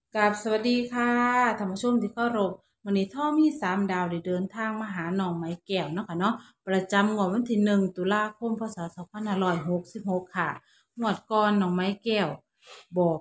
กับสวัสดีค่ะท่านผู้ชมที่เคารพวันนี้ท่อมีสามดาวได้เดินทางมาหาหนองไม้แก้วเนาะค่ะเนาะประจำงวดวันที่1 ตุลาคมพศ2566ค่ะงวดก่อนหนองไม้แก้วบอก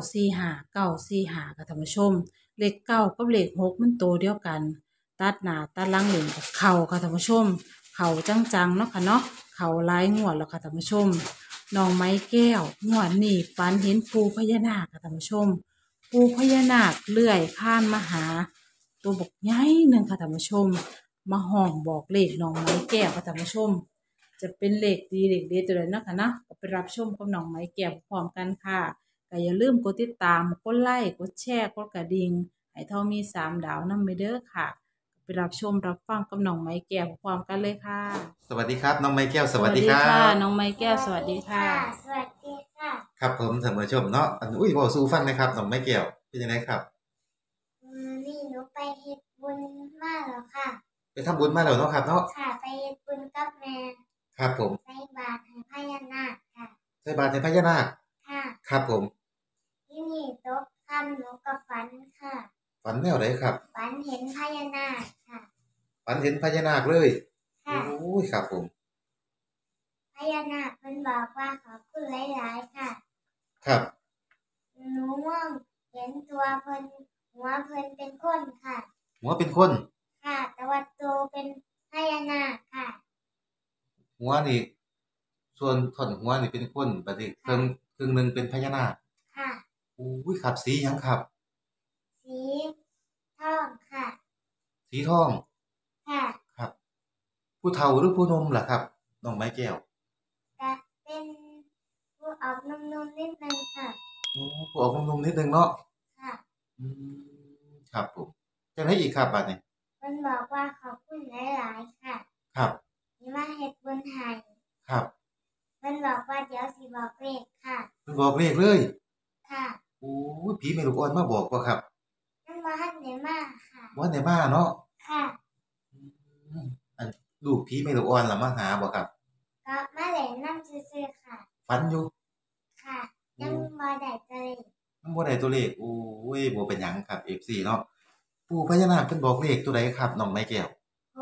945 945ค่ะท่านผู้ชมเลขเก้ากับเลขหกมันโตวเดียวกันตัดหน้าตัดหลังเหลนกับเข่าค่ะท่านผู้ชมเข่าจังๆเนาะค่ะเนาะเข่าหลายงวดแล้วค่ะท่านผู้ชมหนองไม้แก้วงวดนี้ฝันเห็นปูพญานาคค่ะท่านผู้ชม ปูพญานาคเลื่อยข้านมาหาตัวบกใหญ่หนึ่งค่ะท่านผู้ชมมาห้องบอกเลขน้องไม้แก้วค่ะท่านผู้ชมจะเป็นเลขดีเลขเด็ดตัวใดเนาะคะนะก็ไปรับชมกับน้องไม้แก้วพร้อมกันค่ะก็อย่าลืมกดติดตามกดไลค์กดแชร์กดกระดิ่งให้เท่ามีสามดาวนำไปเด้อค่ะไปรับชมรับฟังกับน้องไม้แก้วพร้อมกันเลยค่ะสวัสดีครับน้องไม้แก้วสสวัสวัสดีครัดีค่ะบน้องไม้สแก้วสวัสดีวัสดีค่ะค่ะสวัสดีค่ะครับผมท่านผู้ชมเนาะอุ้ยบอกสู้ฟังนะครับน้องไม้แก้วเป็นยังไงครับนี่หนูไปเฮ็ดบุญมาแล้วค่ะไปทำบุญมาแล้วเนาะครับเนาะค่ะไปเฮ็ดบุญกับแม่ครับผมใส่บาตรให้พญานาคค่ะใส่บาตรในพญานาคค่ะครับผมที่นี่ตกค่ำหนูก็ฝันค่ะฝันแนวไหนครับฝันเห็นพญานาคค่ะฝันเห็นพญานาคเลยค่ะโอ้ยครับผมพญานาคเพิ่นบอกว่าขอบคุณหลายๆค่ะครับหนูมองเห็นตัวเพิ่นหัวเพิ่นเป็นคนค่ะหัวเป็นคนค่ะแต่ว่าตัวเป็นพญานาคค่ะหัวนี่ส่วนท่อนหัวนี่เป็นคนบัดนี้ครึ่ค่ะงครึ่งหนึงเป็นพญานาคค่ะโอ้ยครับสีหยังครับสีทองค่ะสีทองค่ะครับผู้เฒ่าหรือผู้หนุ่มล่ะครับน้องไม้แก้วจะเป็นผู้ออกนุ่มๆนิดนึงค่ะโอ้ผู้ออกหนุ่มๆนิดนึงเนาะค่ะอืครับผมจังได๋อีกครับบัดนี้มันบอกว่าขอบคุณหลายๆค่ะครับที่มาเฮ็ดบุญให้ครับมันบอกว่าเดี๋ยวสิบอกเลขค่ะเพิ่นบอกเลขเลยค่ะโอ้ยผีแม่ลูกอ่อนมาบอกบ่ครับมันบ่ทันได้มาค่ะบ่ทันได้มาเนาะค่ะอืมอันลูกผีแม่ลูกอ่อนล่ะมาหาบ่ครับก็มาเล่นน้ำซื่อๆค่ะฝันอยู่ค่ะโอ้ยังบ่ได้ตัวเลขมันบ่ได้ตัวเลขโอ้ยบ่เป็นหยังครับ FC เนาะปู่พญานาคเพิ่นบอกเลขตัวใดครับน้องไม้แก้ว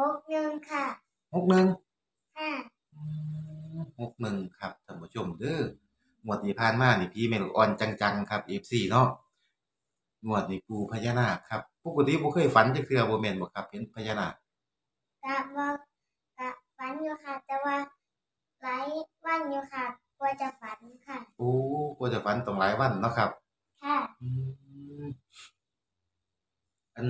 61ค่ะ 61 ค่ะอื61ครับท่านผู้ชมเด้องวดที่ผ่านมานี่ผีแม่ลูกอ่อนจังๆครับ FC เนาะงวดนี้ปู่พญานาคครับปกติบ่เคยฝันจักเทื่อบ่แม่นบ่ครับเห็นพญานาคก็บ่ก็ฝันอยู่ค่ะแต่ว่าหลายวันอยู่ค่ะกว่าจะฝันค่ะโอ้กว่าจะฝันต้องหลายวันเนาะครับค่ะอืมอัน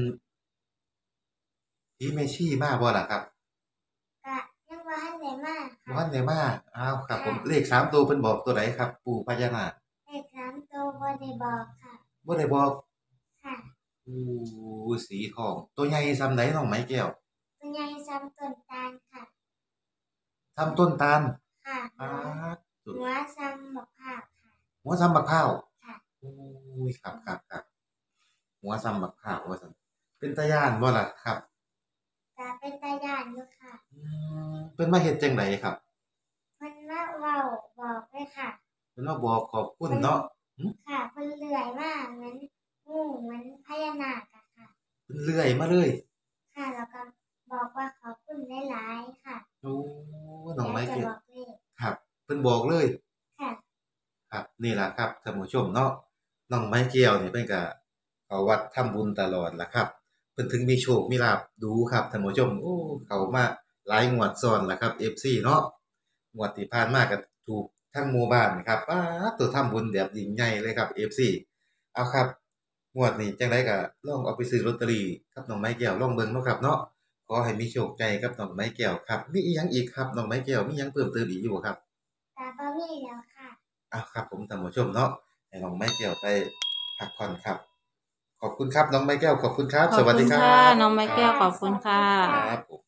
ผีแม่ชีมาบ่ล่ะครับก็ยังบ่ทันได้มาบ่ค่ะทันได้มาอ้าวครับผมเลค่ะข3ตัวเพิ่นบอกตัวใดครับปู่พญานาคเลข3 ตัวบ่ได้บอกค่ะบ่ได้บอกค่ะโอ้สีทองตัวใหญ่ส่ำใดน้องไม้แก้วตัวใหญ่ซ้ำต้นตาลค่ะส่ำต้นตาลค่ะป๊าดสุดหัวซ้ำบักพร้าวค่ะหัวส่ำบักพร้าวค่ะโอ้ยครับๆหัวส่ำบักพร้าวว่าซั่นเป็นตาย้านบ่ล่ะครับก็เป็นตาย้านอยู่ค่ะอืเพิ่นมาเฮ็ดจังไดครับเพิ่นมาเว้าบอกเลยค่ะเพิ่นมาบอกขอบคุณเพิ่นเนาะค่ะเพิ่นเลื่อยมาเหมือนงูเหมือนพญานาคอะค่ะเพิ่นเลื่อยมาเลยค่ะแล้วก็บอกว่าขอบคุณหลายๆค่ะโอ้น้องเดี๋ยวจะไม้เก็ตบอกเลขครับเพิ่นบอกเลยค่ะครับนี่ล่ะครับท่านผู้ชมเนาะน้องไม้เกี่ยวนี่เพิ่นก็เข้าวัดทำบุญตลอดล่ะครับเพิ่นถึงมีโชคมีลาภดูครับท่านผู้ชมโอ้เข้ามาหลายงวดซ้อนล่ะครับ FC เนาะงวดที่ผ่านมาก็ถูกทั้งหมู่บ้านครับป๊าดตัวทำบุญแบบยิ่งใหญ่เลยครับ FC เอาครับงวดนี้จังไดก็ลองเอาไปซื้อลอตเตอรี่กับน้องไม้แก้วลองเบิ่งเนาะครับเนาะ ขอให้มีโชคใจกับน้องไม้แก้วครับมีอีหยังอีกครับน้องไม้แก้วมีหยังเพิ่มเติมอีกอยู่บ่ครับแต่บ่มีแล้วค่ะอ้าวครับผมท่านผู้ชมเนาะให้น้องไม้แก้วไปพักผ่อนครับขอบคุณครับน้องไม้แก้วขอบคุณครับขอบสวัสดีครัคุณค่ะบน้องไม้แก้วค่ะขอบคุณค่ะครับผม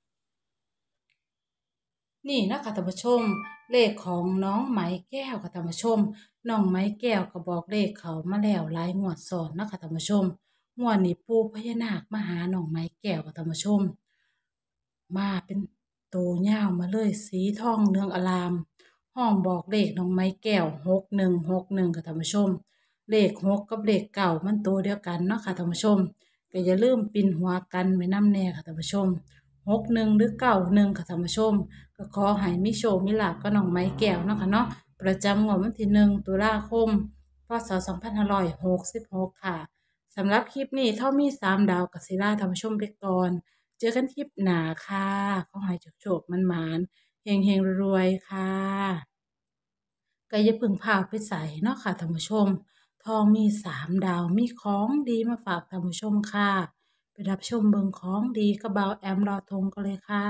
นี่นะคะท่านผู้ชมเลขของน้องไหมแก้วค่ะท่านผู้ชมน้องไหมแก้วก็บอกเลขเขามาแล้วหลายงวดซ้อนนะคะท่านผู้ชมงวดนี้ปู่พญานาคมาหาน้องไหมแก้วค่ะท่านผู้ชมมาเป็นโตยาวมาเลยสีทองเรืองอลามห้องบอกเลขน้องไม้แก้ว6161ค่ะท่านผู้ชมเลข6กับเลข9มันตัวเดียวกันเนาะค่ะท่านผู้ชมก็อย่าลืมปิ่นหัวกันไว้นำแน่ค่ะท่านผู้ชม61หรือ91ค่ะท่านผู้ชมก็ขอให้มีโชคมีลาภกับน้องไม้แก้วเนาะค่ะเนาะประจำงวดวันที่1ตุลาคมพศ2566ค่ะสำหรับคลิปนี้เท่ามี3ดาวกับศิลาท่านผู้ชมไปก่อนเจอกันคลิปหน้าค่ะขอให้โชคๆมันหมานๆเฮงๆรวยๆค่ะก็อย่าเพึ่งพาไปใส่เนาะค่ะท่านผู้ชม ทองมี3 ดาวมีของดีมาฝากท่านผู้ชมค่ะไปรับชมเบิงของดีกับเบาแอมรอทงกันเลยค่ะ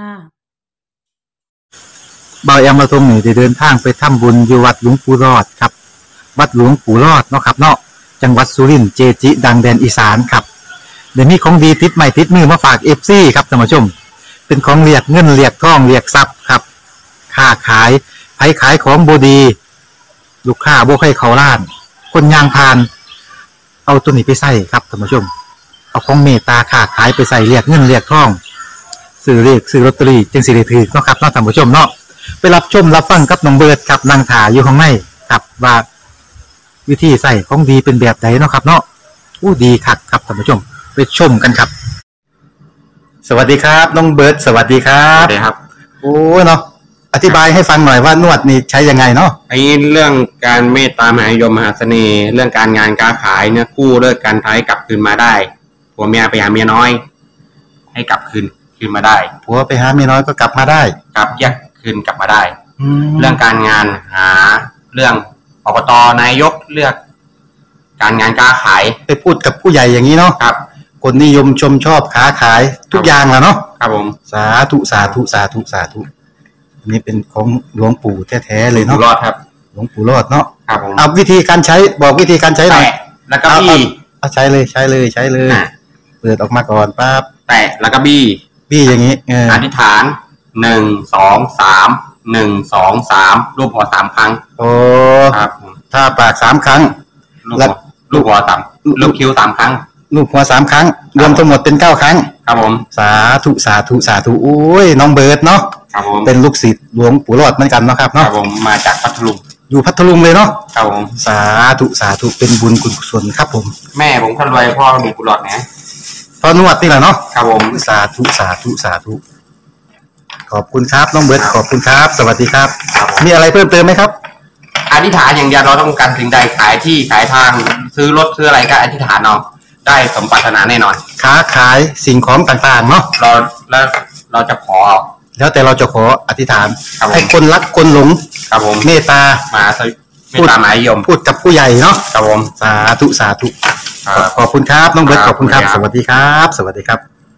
เบาแอมมาทรงนี่ได้เดินทางไปทำบุญอยู่วัดหลวงปู่รอดครับวัดหลวงปู่รอดเนาะครับเนาะจังหวัดสุรินทร์เจจิ ดังแดนอีสานครับเดี๋ยวนี้ของดีติดใหม่ติดมือมาฝากFCครับท่านผู้ชมเป็นของเรียกเงินเรียกทองเรียกทรัพย์ครับค้าขายไผขายของบดีลูกค้าบ่ใครเขาล้าน คนยางพาน เอาตัวนี้ไปใส่ครับท่านผู้ชมเอาของเมตตาค้าขายไปใส่เรียกเงินเรียกทองซื้อเลขซื้อลอตเตอรี่จึงสิได้ถือเนาะครับเนาะท่านผู้ชมเนาะไปรับชมรับฟังกับน้องเบิร์ดครับนางถาอยู่ข้างในครับว่าวิธีใส่ของดีเป็นแบบไหนเนาะครับเนาะอู้ดีคักครับท่านผู้ชมไปชมกันครับ สวัสดีครับน้องเบิร์ดสวัสดีครัครับ บครับโอ้เนาะอธิบายให้ฟังหน่อยว่านวดนี่ใช้ยังไงเนาะไอ้เรื่องการเมตตามหานิยมมหาเสน่ห์ เรื่องการงานการขายเนี่ยกู้เลิกการท้ายกลับคืนมาได้ผัวเมียไปหาเมียน้อย ให้กลับคืนมาได้ผัวไปหาเมียน้อยก็กลับมาได้กลับแยกคืนกลับมาได้แล้เรื่วองการงานหาเรื่องอบตนายกเลือก การงานการขายไปพูดกับผู้ใหญ่อย่างนี้เนาะครับคนนิยมชมชอบค้าขายทุกอย่างแหละเนาะครับผมสาธุสาธุสาธุสาธุอันนี้เป็นของหลวงปู่แท้ๆเลยอยู่เนาะรอดครับหลวงปู่รอดเนาะครับผมเอาวิธีการใช้บอกวิธีการใช้หน่อยแตะแล้วก็บี้เอาใช้เลยใช้เลยใช้เลยอ่ะเปิดออกมาก่อนปั๊บแตะแล้วก็บี้พี่อย่างนี้อธิษฐาน1 2 3 1 2 3รูปหัว3ครั้งโอ้ครับผมถ้าปาก3 ครั้งลูกแล้หัววลูกหัวต่ำลูกคิ้ว3 ครั้งลูกหัว3 ครั้ง รวมทั้งหมดเป็น9 ครั้งครับผมสาธุสาธุสาธุโอ้ยน้องเบิร์ดเนาะครับผมเป็นลูกศิษย์หลวงปู่รอดเหมือนกันเนาะครับครัเนาะบผมมาจากพัทลุงอยู่พัทลุงเลยเนาะครับผมสาธุสาธุเป็นบุญกุศลครับผมแม่ผมคนรวยพ่อมีกุหลาบนะตอนนวดนี่แหละเนาะครับผมสาธุสาธุสาธุขอบคุณครับน้องเบิร์ดขอบคุณครับ สวัสดีครับครับผมมีอะไรเพิ่มเติมไหมครับอธิษฐานอย่างเดียวเราต้องการสิ่งใดขายที่ขายทางซื้อรถซื้ออะไรก็อธิษฐานเอาได้สมปรารถนาแน่นอนค้าขายสิ่งของต่างๆเนาะเราจะขอเอาแล้วแต่เราจะขออธิษฐานครับผมให้คนรักคนหลงครับผมเมตตามาไม่ตามหมายยมพูดกับผู้ใหญ่เนาะครับผมสาธุสาธุครับขอบคุณครับน้องเบิร์ตคขรับอบคุณครับขอบสคุณครับวัสดีครับ สวัสดีครับ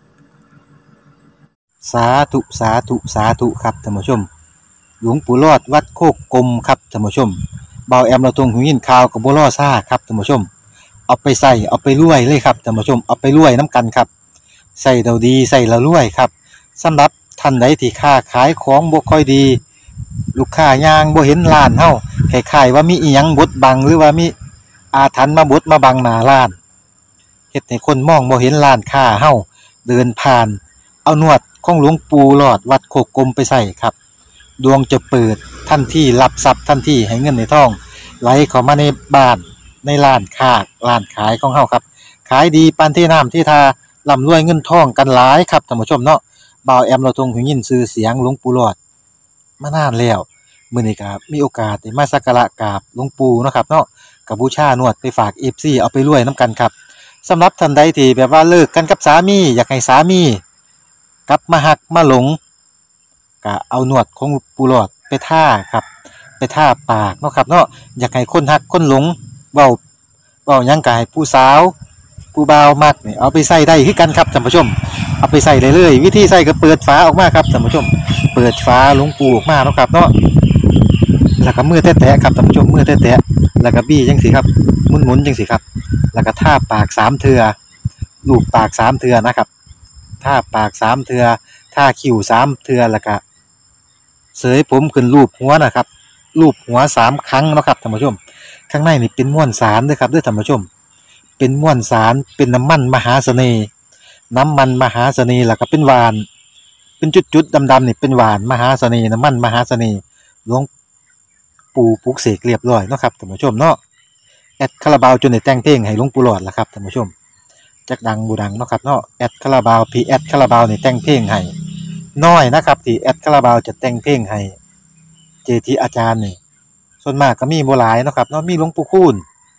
สาธุสาธุสาธุครับท่านผู้ชม หลวงปู่รอดวัดโคกกลมครับท่านผู้ชมเบาแอมเราตรงหูยินข่าวกับบัวล่อซ่าครับท่านผู้ชม เอาไปใส่เอาไปรวยเลยครับท่านผู้ชมเอาไปรวยน้ำกันครับใส่เราดีใส่เรารวยครับสำหรับท่านใดที่ค้าขายของบ่ค่อยดี ลูกค้ายางบ่เห็นร้านเฮาคล้ายๆว่ามีอีหยังบดบังหรือว่ามีอาถรรพ์มาบดมาบังหน้าร้านเฮ็ดให้คนมองบ่เห็นร้านค้าเฮาเดินผ่าน เอานวดของหลวงปู่หลอดวัดโคกกลมไปใส่ครับดวงจะเปิดทันทีรับทรัพย์ทันทีให้เงินในท้องไหลเข้ามาในบ้านในร้านค้าร้านขายของเฮาครับขายดีปานที่น้ำที่ทาร่ำรวยเงินทองกันหลายครับท่านผู้ชมเนาะบ่าวแอมเราทรงหูยินชื่อเสียงหลวงปู่หลอดมานานแล้วมื้อนี้ก็มีโอกาสได้มาสักการะกราบหลวงปู่เนาะครับเนาะก็บูชานวดไปฝาก FC เอาไปรวยนํกันครับสำหรับท่านใดที่แบบว่าเลิกกันกับสามีอยากให้สามีกลับมาหักมาหลงก็เอานวดของปู่หลอดไปท่าครับไปท่าปากเนาะครับเนาะอยากให้คนหักคนหลงเว้าหยังก็ให้ผู้สาวผู้บ่าวมักนี่เอาไปใส่ได้คือกันครับท่านผู้ชมเอาไปใส่ได้เลยวิธีใส่ก็เปิดฝาออกมาครับท่านผู้ชมเปิดฝาหลวงปู่ออกมาเนาะครับเนาะแล้วก็มือแตะๆครับท่านผู้ชมมือแตะๆแล้วก็บี้จังซี่ครับหมุนๆจังซี่ครับแล้วก็ท่าปาก3เทื่อลูบปาก3เทื่อนะครับท่าปาก3เทื่อท่าคิ้ว3เทื่อแล้วก็เสยผมขึ้นรูปหัวนะครับรูปหัว3ครั้งเนาะครับท่านผู้ชมข้างในนี่เป็นม้วนสารเด้อครับเด้อท่านผู้ชมเป็นม้วนสารเป็นน้ำมันมหาเสน่ห์น้ำมันมหาเสน่ห์แล้วก็เป็นหวานเป็นจุดๆดำๆนี่เป็นหวานมหาเสน่ห์น้ำมันมหาเสน่ห์หลวงปู่ปลุกเสกเรียบร้อยเนาะครับท่านผู้ชมเนาะแอดคาราบาวจนได้แต่งเพลงให้หลวงปู่หลอดล่ะครับท่านผู้ชมจักดังบ่ดังเนาะครับเนาะแอดคาราบาวพี่แอดคาราบาวนี่แต่งเพลงให้น้อยนะครับที่แอดคาราบาวจะแต่งเพลงให้เจจิอาจารย์นี่ส่วนมากก็มีบ่หลายเนาะครับเนาะมีหลวงปู่คูณ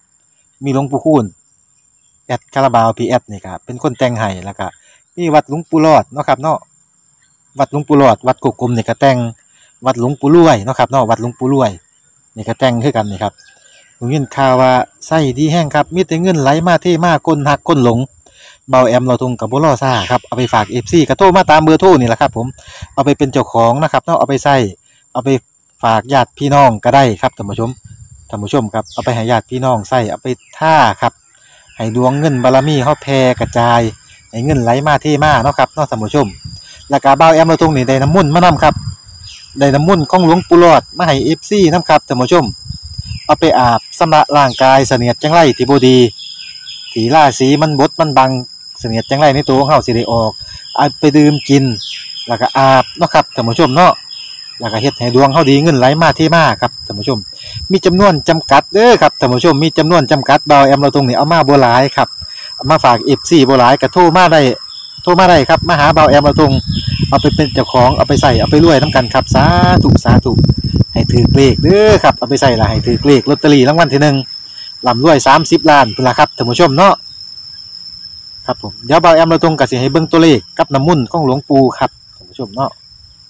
แอดคาราบาวพี่แอดนี่ครับเป็นคนแต่งให้แล้วก็มีวัดหลวงปู่หลอดเนาะครับเนาะวัดหลวงปู่หลอดวัดกุกกลมนี่ก็แต่งวัดหลวงปู่รวยเนาะครับเนาะวัดหลวงปู่รวยนี่ก็แต่งคือกันนี่ครับผมยินข่าวว่าไส้ดีแห้งครับมีแต่เงินไหลมาเทมาคนหักคนหลงเบาแอมเราทงกับบ่รอซ่าครับเอาไปฝาก FC ก็โทรมาตามเบอร์โทรนี่แหละครับผมเอาไปเป็นเจ้าของนะครับเนาะเอาไปใส่เอาไปฝากญาติพี่น้องก็ได้ครับท่านผู้ชมครับเอาไปให้ญาติพี่น้องใส่เอาไปท่าครับให้ดวงเงินบารมีเฮาแผ่กระจายให้เงินไหลมาเทมาเนาะครับเนาะท่านผู้ชมแล้วก็เบาแอมเราทงนี่ได้น้ำมนต์มานํครับได้น้ำมนต์ของหลวงปู่หลอดมาให้ FC นํครับท่านผู้ชมเอาไปอาบชำระร่างกายเสนียดจังไรที่บ่ดีที่ราศีมันบดมันบังเสนียดจังไรในตัวของเฮาสิได้ออกเอาไปดื่มกินแล้วก็อาบเนาะครับท่านผู้ชมเนาะแล้วก็เฮ็ดให้ดวงเฮาดีเงินไหลมาเทมาครับท่านผู้ชมมีจำนวนจำกัดเด้อครับท่านผู้ชมมีจำนวนจำกัดเบาแอมเราตรงนี้เอามาบ่หลายครับเอามาฝาก FC บ่หลายก็โทรมาได้ครับมาหาเบาแอมเราตรงเอาไปเป็นเจ้าของเอาไปใส่เอาไปรวยนํกันครับสาธุให้ถือเลขเด้อครับเอาไปใส่ละให้ถือเลขลอตเตอรี่รางวัลที่หนึ่งร่ำรวย30 ล้านพุ่นล่ะครับท่านผู้ชมเนาะครับผมเดี๋ยวเบาแอมเราตรงก็สิให้เบิ่งตัวเลขกับน้ำมนต์ของหลวงปู่ครับท่านผู้ชมเนาะ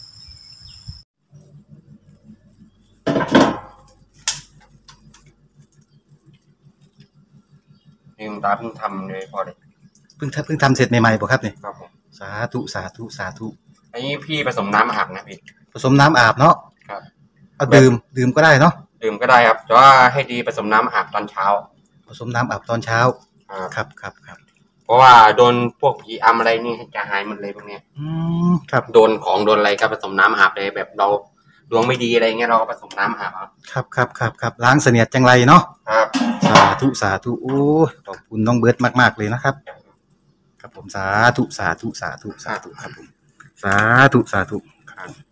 นี่คุณตาเพิ่งทำเลยพอเลยเพิ่งทำเสร็จใหม่ๆป่ะครับเนี่ยครับผมสาธุอันนี้พี่ผสมน้ำอาบนะพี่ผสมน้ำอาบเนาะครับเอาดื่มก็ได้เนาะดื่มก็ได้ครับแต่ว่าให้ดีผสมน้ำอาบตอนเช้าผสมน้ำอาบตอนเช้าครับเพราะว่าโดนพวกผีอำอะไรนี่จะหายหมดเลยพวกเนี้ยครับโดนของโดนอะไรก็ผสมน้ำอาบเลยแบบเราดวงไม่ดีอะไรเงี้ยเราก็ผสมน้ำอาบครับล้างเสนียดจังไรเนาะครับสาธุโอ้ขอบคุณน้องเบิร์ดมากๆเลยนะครับครับผมสาธุครับผมสาธุครับ